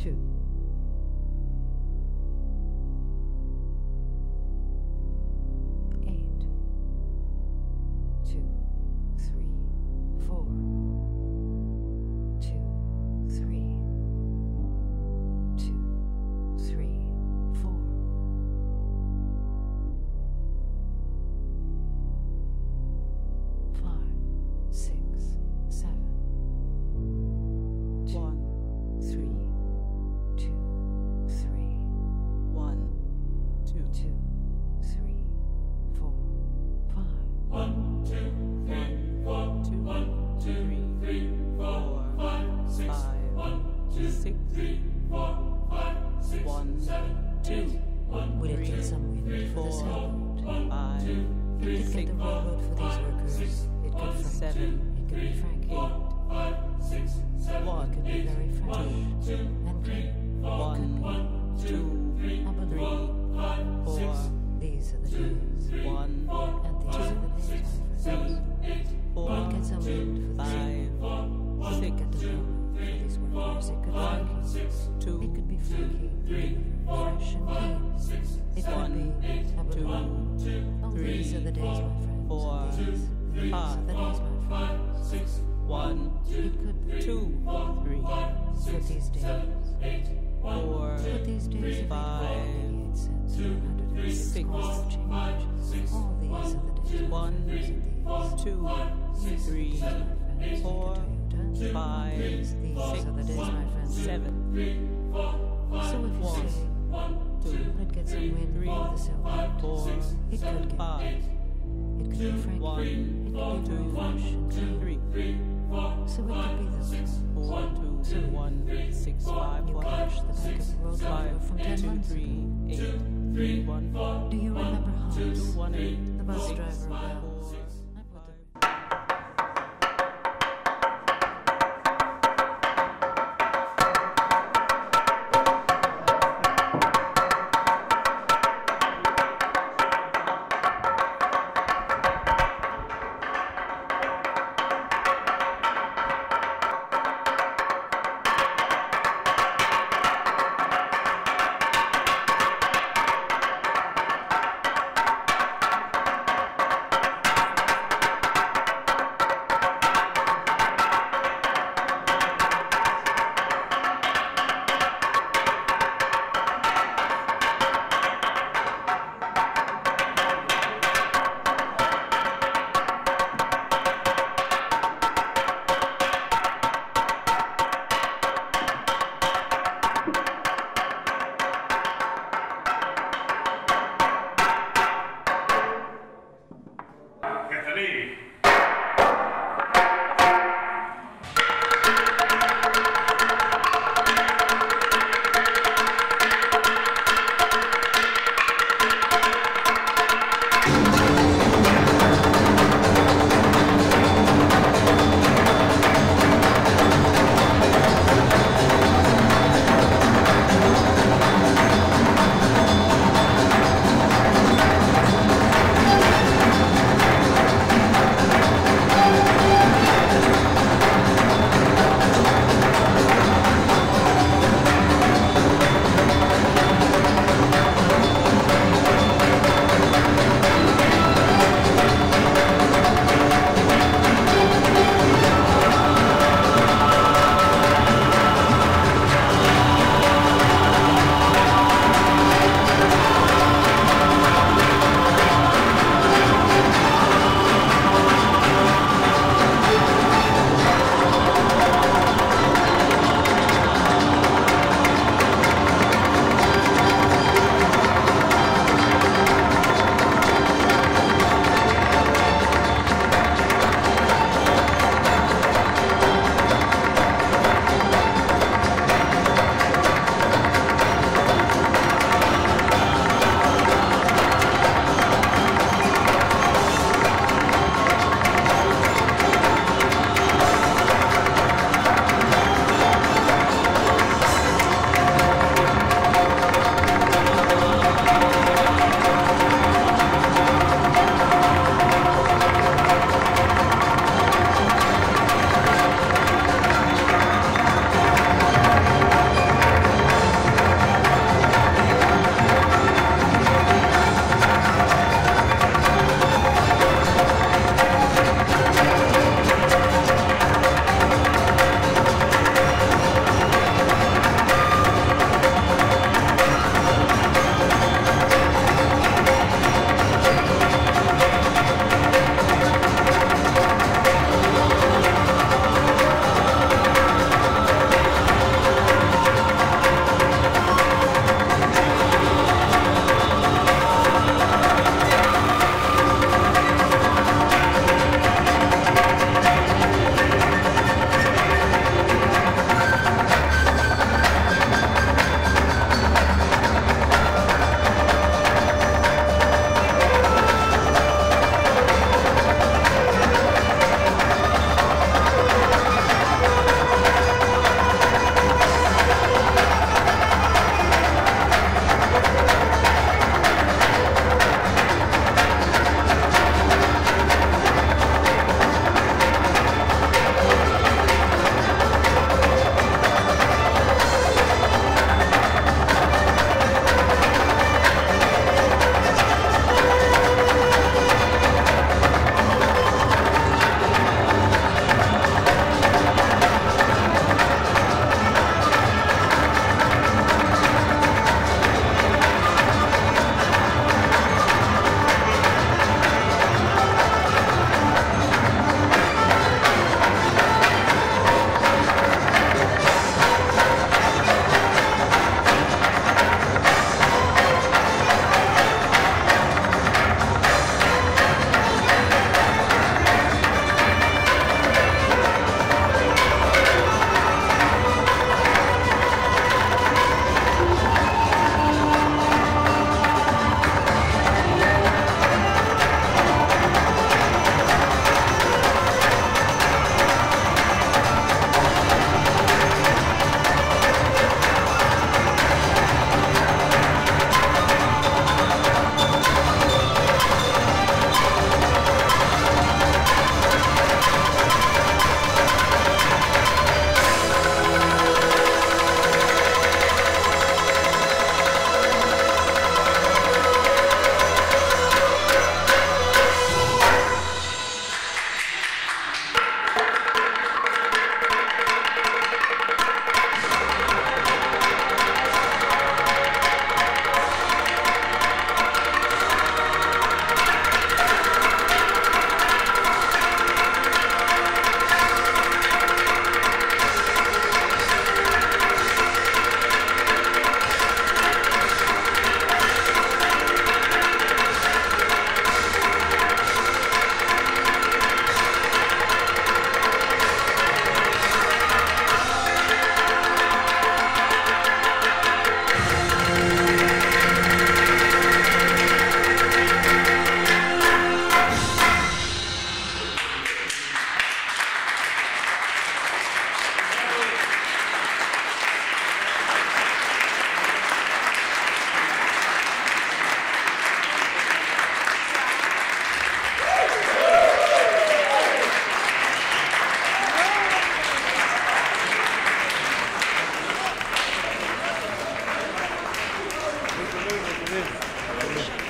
2, 8, 2, 3, 4, 2, 3, 2, 3, 4, 5, 6, 7, 2, 3, 2, 3, 1, 2, 2, 3, 4, 5, 1, 2, 3, 4, 2, 1, 2, 3, 4, 5, 6, 1, 2, 6, 3, 4, 5, 6, 1, 7, 2, 1, Will it 3, get some wind for the 4, sailboat? 5, It could get 6, the railroad for these workers. It could Frank. 7, It could be Frankie. 5, 6, 7, 1, It could be very fresh and clean. 1, 2, I believe 4, these are the days. 1, And these are the days, my friends. 4, It gets some wind for the 5, sailboat. It could get the railroad for these workers. It could be Frankie. 2, It could be Frankie. Fresh and clean. It could be Aberlin. Oh, these are the days, my friends. 4, These are the days, my friends. 1, It could be 2, 3, Put these days. 4, Put these days of 5, 88 cents, 106 6, coins of change. All these are the days, my 1, friends. These 2, are 3, my friends. 4, Toyota. 5, These are the days, my friends. 7, So if you 1, say, 2, let's get some wind 3, over the sailboat, 4, it could get 5, It could be Frankie. 1, It could be very fresh and clean. 3, So it could be those. 4, 2, 1, 6, 5, You 1, crashed the back of the road 5, from 10 2, months 3, ago. 8, 3, 1, Do you remember 2, Hans, 1, 8, the bus 6, driver? 4, Well, Amen.